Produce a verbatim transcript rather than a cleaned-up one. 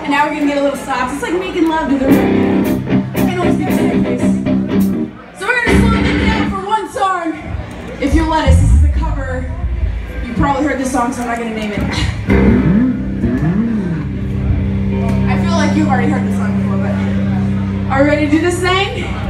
And now we're gonna get a little soft. It's like making love to the rhythm. Can't always be the same place. So we're gonna slow it down for one song. If you'll let us, this is a cover. You probably heard this song, so I'm not gonna name it. I feel like you've already heard this song before, but are we ready to do this thing?